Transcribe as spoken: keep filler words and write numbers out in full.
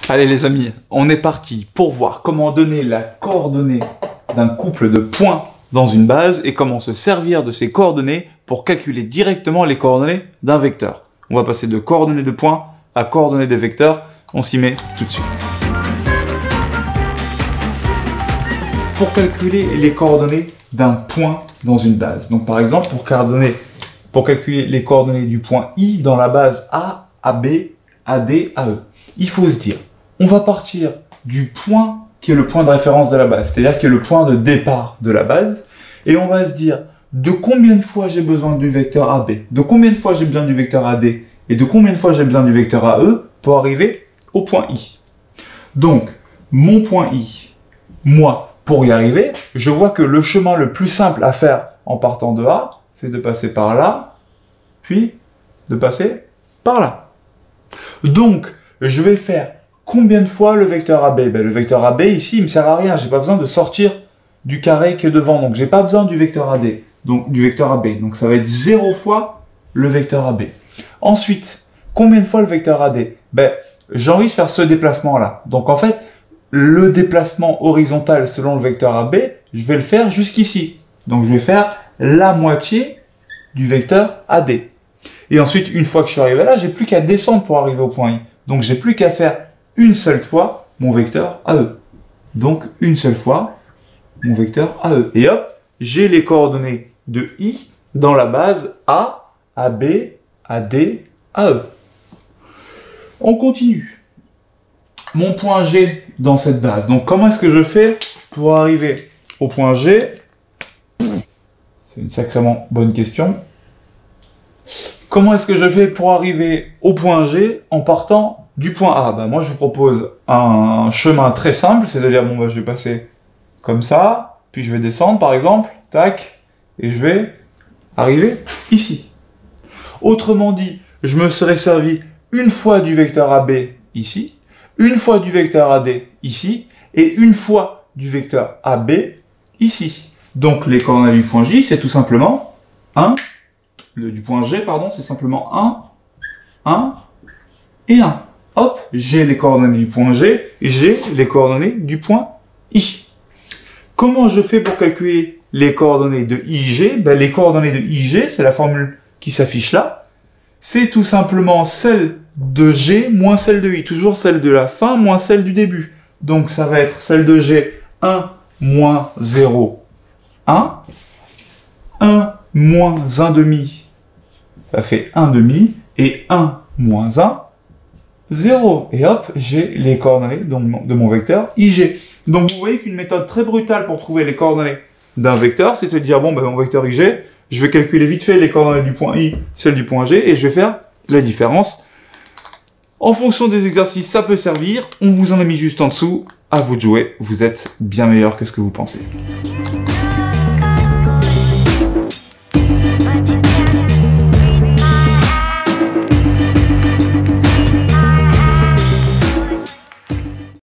Allez les amis, on est parti pour voir comment donner la coordonnée d'un couple de points dans une base et comment se servir de ces coordonnées pour calculer directement les coordonnées d'un vecteur. On va passer de coordonnées de points à coordonnées de vecteurs. On s'y met tout de suite. Pour calculer les coordonnées d'un point dans une base. Donc par exemple, pour, coordonner, pour calculer les coordonnées du point I dans la base A, A B, A D, A E, il faut se dire, on va partir du point qui est le point de référence de la base, c'est-à-dire qui est le point de départ de la base, et on va se dire de combien de fois j'ai besoin du vecteur A B, de combien de fois j'ai besoin du vecteur A D, et de combien de fois j'ai besoin du vecteur A E pour arriver au point I. Donc, mon point I, moi, pour y arriver, je vois que le chemin le plus simple à faire en partant de A, c'est de passer par là, puis de passer par là. Donc, je vais faire combien de fois le vecteur A B? Ben, le vecteur A B, ici, il me sert à rien. J'ai pas besoin de sortir du carré qui est devant. Donc, j'ai pas besoin du vecteur A D. Donc, du vecteur A B. Donc, ça va être zéro fois le vecteur A B. Ensuite, combien de fois le vecteur A D? Ben, j'ai envie de faire ce déplacement-là. Donc, en fait, le déplacement horizontal selon le vecteur A B, je vais le faire jusqu'ici. Donc, je vais faire la moitié du vecteur A D. Et ensuite, une fois que je suis arrivé là, j'ai plus qu'à descendre pour arriver au point I. Donc, j'ai plus qu'à faire une seule fois mon vecteur A E. Donc, une seule fois mon vecteur A E. Et hop, j'ai les coordonnées de I dans la base A, A B, A D, A E. On continue. Mon point G dans cette base. Donc, comment est-ce que je fais pour arriver au point G? C'est une sacrément bonne question. Comment est-ce que je fais pour arriver au point G en partant du point A? Ben, moi, je vous propose un chemin très simple, c'est-à-dire, bon, ben, je vais passer comme ça, puis je vais descendre, par exemple, tac, et je vais arriver ici. Autrement dit, je me serais servi une fois du vecteur A B ici, une fois du vecteur A D ici, et une fois du vecteur A B ici. Donc, les coordonnées du point J, c'est tout simplement un, le, du point G, pardon, c'est simplement un, un et un. Hop, j'ai les coordonnées du point G, et j'ai les coordonnées du point I. Comment je fais pour calculer les coordonnées de I G? Ben, les coordonnées de I G, c'est la formule qui s'affiche là. C'est tout simplement celle de G moins celle de I. Toujours celle de la fin moins celle du début. Donc, ça va être celle de G, un moins zéro, un. un moins un demi, ça fait un demi. Et un moins un, zéro. Et hop, j'ai les coordonnées de mon vecteur I G. Donc, vous voyez qu'une méthode très brutale pour trouver les coordonnées d'un vecteur, c'est de se dire, bon, ben, mon vecteur I G, je vais calculer vite fait les coordonnées du point I, celles du point G, et je vais faire la différence. En fonction des exercices, ça peut servir. On vous en a mis juste en dessous. À vous de jouer. Vous êtes bien meilleur que ce que vous pensez.